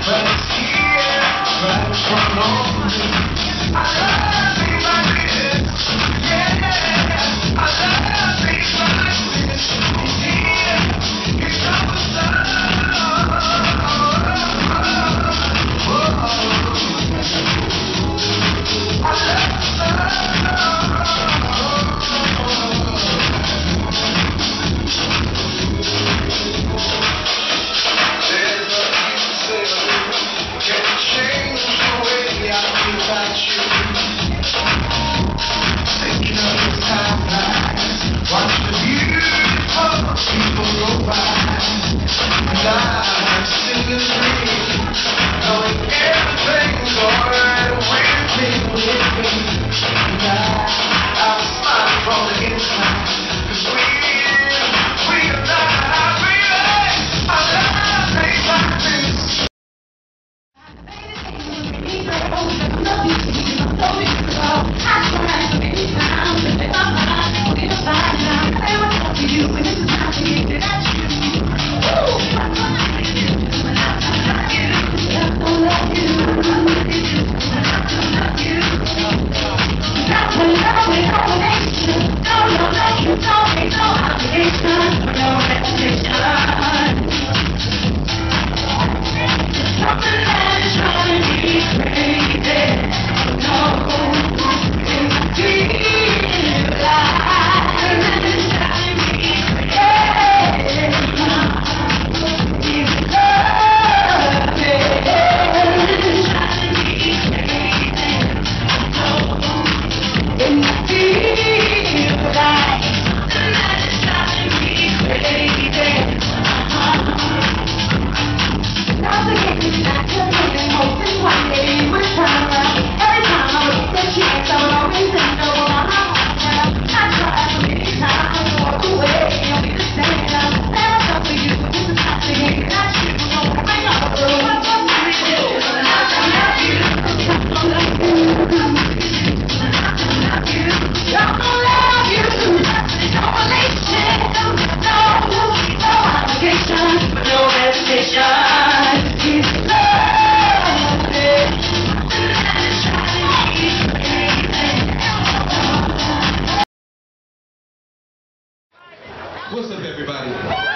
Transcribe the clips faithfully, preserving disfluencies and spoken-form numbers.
What's up, everybody?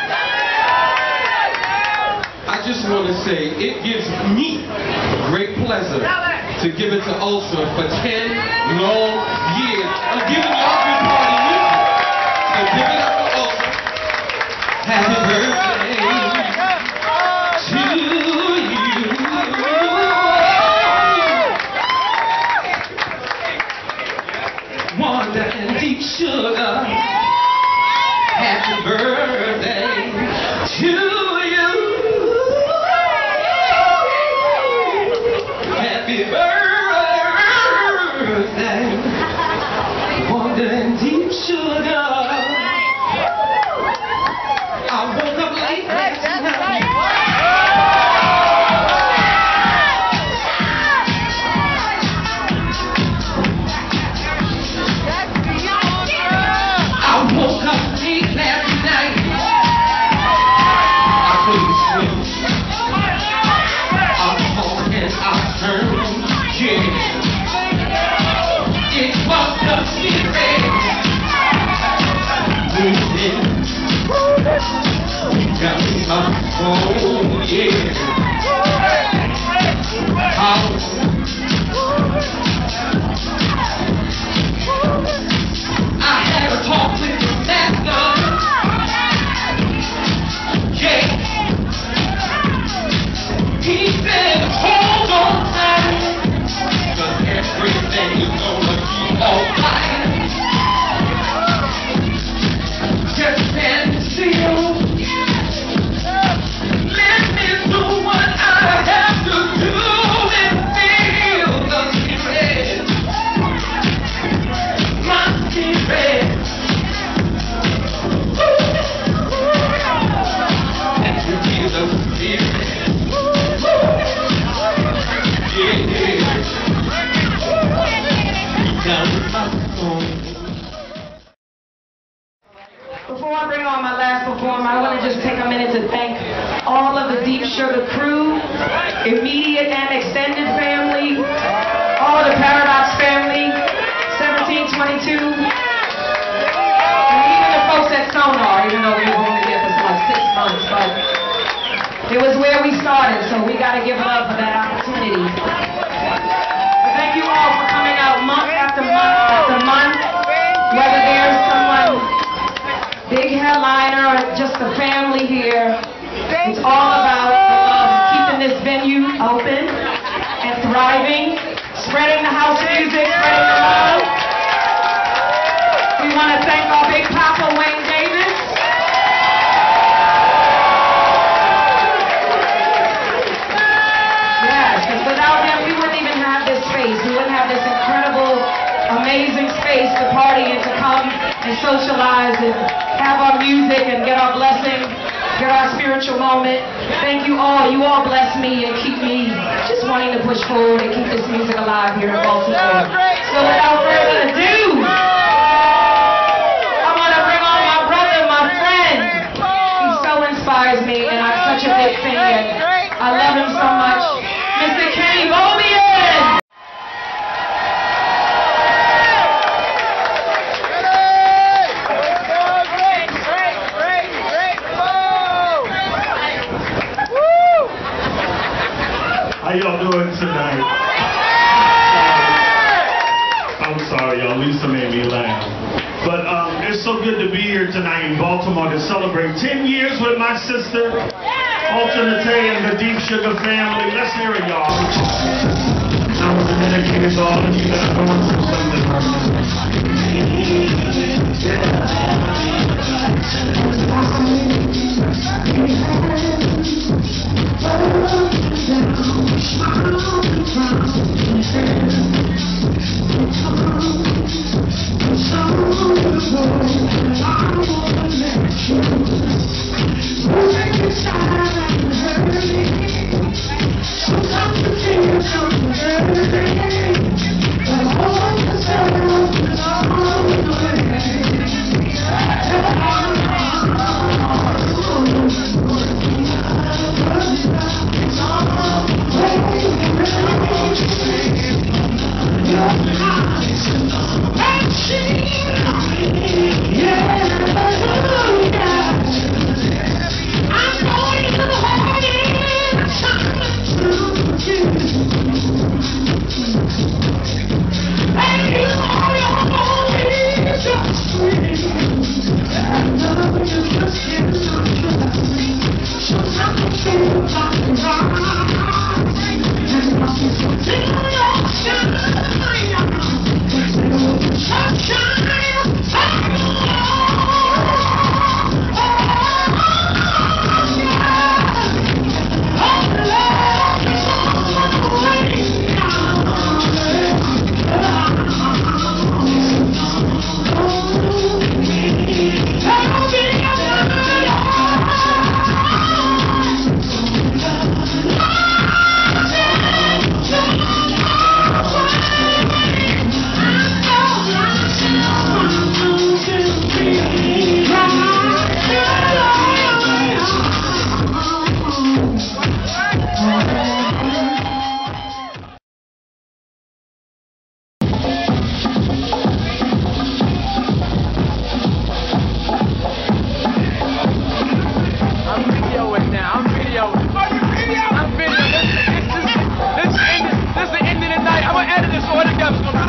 I just want to say it gives me great pleasure to give it to Ultra for ten long years. I'm giving y'all good party music. So give it up for Ultra. Happy birthday to you. Wonder and deep sugar. Happy birthday to you. Happy birthday, wonder and deep sugar. I woke up late last night. I woke up late last night. I couldn't sleep. I thought and I turned, yeah. It was the spirit within. Got my soul, yeah. How I had a talk with the master. Yeah. He said, hold on tight, 'cause everything is gonna be alright. Just stand still. Let me do what I have to do and feel the spirit. My spirit. And to feel the spirit. Before I bring on my last performer, I want to just take a minute to thank all of the Deep Sugar crew. immediate and extended family, all the Paradox family, seventeen twenty-two, and even the folks at Sonar, even though we were only there for like six months, but it was where we started, so we got to give love for that opportunity. But thank you all for coming out month after month after month, whether there's someone big headliner or just the family here. It's all about um, keeping this venue open and thriving, spreading the house music, spreading the love. We want to thank our big papa, Wayne Davis. Yes, because without him, we wouldn't even have this space. We wouldn't have this incredible, amazing space to party and to come and socialize and have our music and get our blessing, get our spiritual moment. Thank you all. You all bless me and keep me just wanting to push forward and keep this music alive here in Baltimore. So without further ado, I want to bring on my brother, my friend. He so inspires me and I'm such a big fan. I love him so much. Mister Kenny Bobien! How y'all doing tonight? I'm sorry, y'all. Lisa made me laugh. But um, it's so good to be here tonight in Baltimore to celebrate ten years with my sister, Alternate and the Deep Sugar family. Let's hear it, y'all. I was dedicated to all of you that are going through something I'm gonna edit this all together.